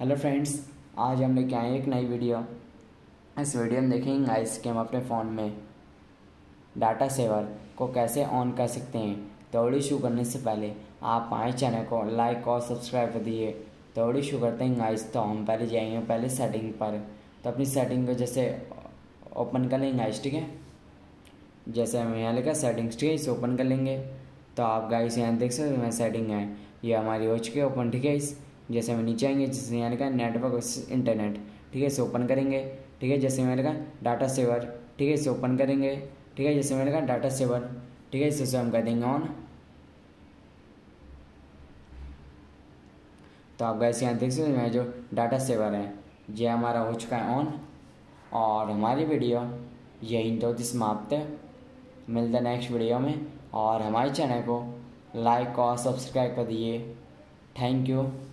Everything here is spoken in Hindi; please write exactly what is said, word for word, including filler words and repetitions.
हेलो फ्रेंड्स, आज हम लेके आए हैं एक नई वीडियो। इस वीडियो में देखेंगे गाइस कि हम अपने फ़ोन में डाटा सेवर को कैसे ऑन कर सकते हैं। तो वीडियो शुरू करने से पहले आप हमारे चैनल को लाइक और सब्सक्राइब कर दिए। तो वीडियो शुरू करते हैं गाइस। तो हम पहले जाएंगे पहले सेटिंग पर। तो अपनी सेटिंग को जैसे ओपन कर लेंगे गाइस, ठीक है। जैसे हम यहाँ लिखा सेटिंग्स, ठीक है, इसे ओपन कर लेंगे। तो आप गाइस यहाँ देख सकते हैं सेटिंग है, ये हमारी हो चुकी है ओपन, ठीक है। इस जैसे हम नीचे आएंगे, जैसे यहाँ लिखा नेटवर्क इंटरनेट, ठीक है, इसे ओपन करेंगे। ठीक है, जैसे मैंने लिखा डाटा सेवर, ठीक है, इसे ओपन करेंगे। ठीक है, जैसे मैंने लिखा डाटा सेवर, ठीक है, इसे हम कर देंगे ऑन। तो आप गाइस यहाँ देख सकते हैं जो डाटा सेवर है ये हमारा हो चुका है ऑन। और हमारी वीडियो यही तो समाप्त है। मिलते हैं नेक्स्ट वीडियो में, और हमारे चैनल को लाइक और सब्सक्राइब कर दिए। Thank you.